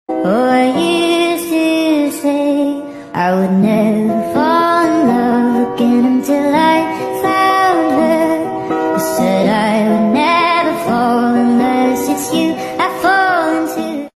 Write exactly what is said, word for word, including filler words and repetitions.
Oh, I used to say I would never fall